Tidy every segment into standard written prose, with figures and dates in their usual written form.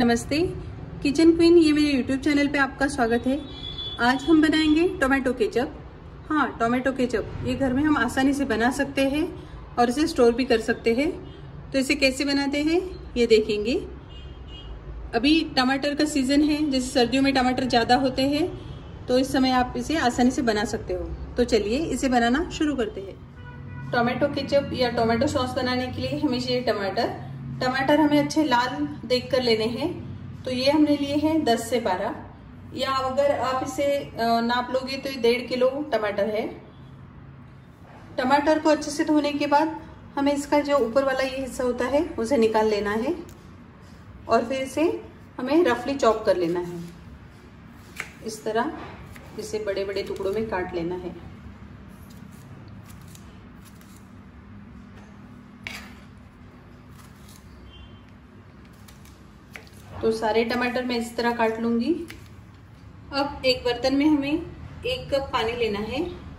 नमस्ते kitchen queen, ये मेरे यूट्यूब चैनल पे आपका स्वागत है। आज हम बनाएंगे टोमेटो केचप। हाँ, टोमेटो केचप ये घर में हम आसानी से बना सकते हैं और इसे स्टोर भी कर सकते हैं। तो इसे कैसे बनाते हैं ये देखेंगे। अभी टमाटर का सीजन है, जैसे सर्दियों में टमाटर ज़्यादा होते हैं, तो इस समय आप इसे आसानी से बना सकते हो। तो चलिए इसे बनाना शुरू करते हैं। टोमेटो केचप या टोमेटो सॉस बनाने के लिए हमें चाहिए टमाटर हमें अच्छे लाल देख कर लेने हैं। तो ये हमने लिए हैं 10 से 12, या अगर आप इसे नाप लोगे तो 1.5 किलो टमाटर है। टमाटर को अच्छे से धोने के बाद हमें इसका जो ऊपर वाला ये हिस्सा होता है उसे निकाल लेना है और फिर इसे हमें रफली चॉप कर लेना है। इस तरह इसे बड़े बड़े टुकड़ों में काट लेना है। तो सारे टमाटर मैं इस तरह काट लूंगी। अब एक बर्तन में हमें 1 कप पानी लेना है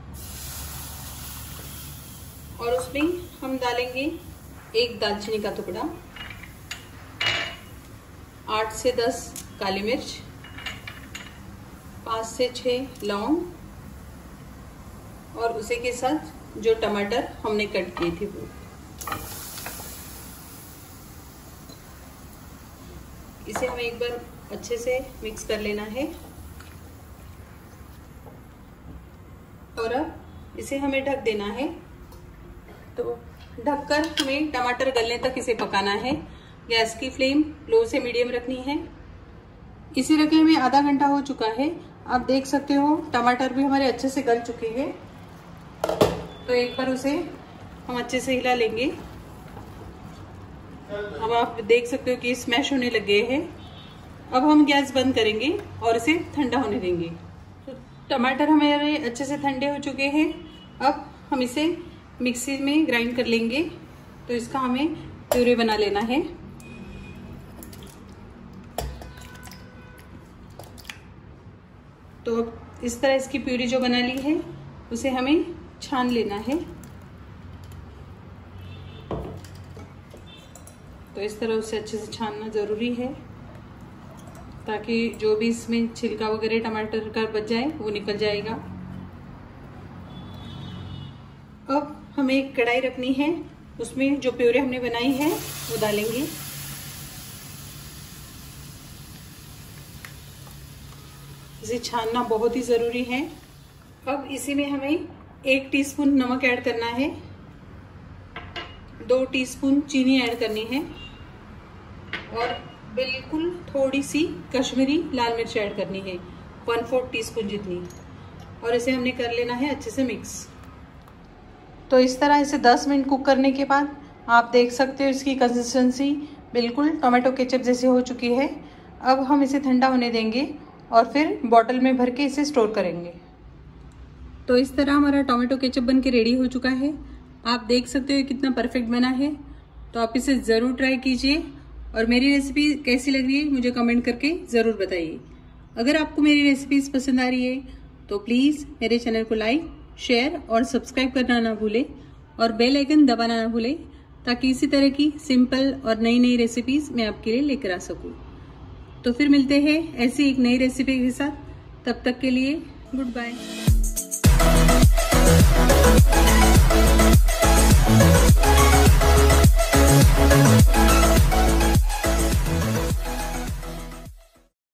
और उसमें हम डालेंगे 1 दालचीनी का टुकड़ा, 8 से 10 काली मिर्च, 5 से 6 लौंग और उसी के साथ जो टमाटर हमने कट किए थे वो। इसे हमें एक बार अच्छे से मिक्स कर लेना है और अब इसे हमें ढक देना है। तो ढककर हमें टमाटर गलने तक इसे पकाना है। गैस की फ्लेम लो से मीडियम रखनी है। इसे रखे हमें आधा घंटा हो चुका है। आप देख सकते हो टमाटर भी हमारे अच्छे से गल चुके हैं। तो एक बार उसे हम अच्छे से हिला लेंगे। अब आप देख सकते हो कि स्मैश होने लग गए हैं। अब हम गैस बंद करेंगे और इसे ठंडा होने देंगे। तो टमाटर हमारे अच्छे से ठंडे हो चुके हैं। अब हम इसे मिक्सी में ग्राइंड कर लेंगे। तो इसका हमें प्यूरी बना लेना है। तो अब इस तरह इसकी प्यूरी जो बना ली है उसे हमें छान लेना है। तो इस तरह उसे अच्छे से छानना जरूरी है ताकि जो भी इसमें छिलका वगैरह टमाटर का बच जाए वो निकल जाएगा। अब हमें एक कढ़ाई रखनी है, उसमें जो प्यूरी हमने बनाई है वो डालेंगे। इसे छानना बहुत ही जरूरी है। अब इसी में हमें 1 टीस्पून नमक ऐड करना है, 2 टीस्पून चीनी ऐड करनी है और बिल्कुल थोड़ी सी कश्मीरी लाल मिर्च ऐड करनी है, 1/4 टीस्पून जितनी। और इसे हमने कर लेना है अच्छे से मिक्स। तो इस तरह इसे 10 मिनट कुक करने के बाद आप देख सकते हो इसकी कंसिस्टेंसी बिल्कुल टोमेटो केचप जैसी हो चुकी है। अब हम इसे ठंडा होने देंगे और फिर बॉटल में भर के इसे स्टोर करेंगे। तो इस तरह हमारा टोमेटो केचप बन के रेडी हो चुका है। आप देख सकते हो कितना परफेक्ट बना है। तो आप इसे ज़रूर ट्राई कीजिए और मेरी रेसिपी कैसी लग रही है मुझे कमेंट करके ज़रूर बताइए। अगर आपको मेरी रेसिपीज पसंद आ रही है तो प्लीज़ मेरे चैनल को लाइक, शेयर और सब्सक्राइब करना ना भूलें और बेल आइकन दबाना ना भूलें ताकि इसी तरह की सिंपल और नई नई रेसिपीज मैं आपके लिए लेकर आ सकूँ। तो फिर मिलते हैं ऐसी एक नई रेसिपी के साथ। तब तक के लिए गुड बाय।